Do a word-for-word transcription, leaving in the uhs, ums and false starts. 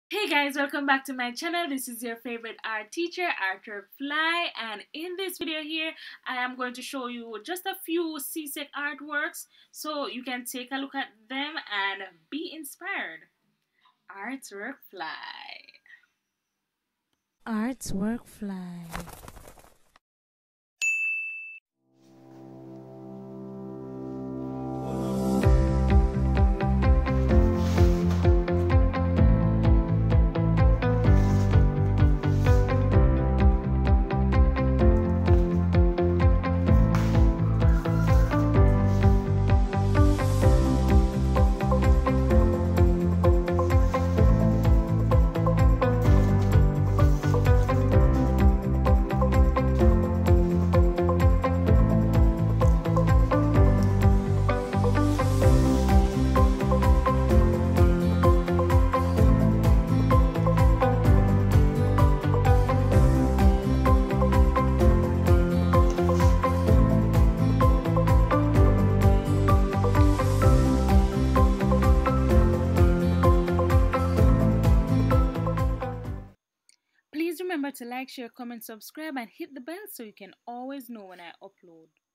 Hey guys, welcome back to my channel. This is your favorite art teacher, Arthur Fly, and in this video here I am going to show you just a few Csec artworks so you can take a look at them and be inspired. Artwork Fly. Artwork Fly. Please remember to like, share, comment, subscribe, and hit the bell so you can always know when I upload.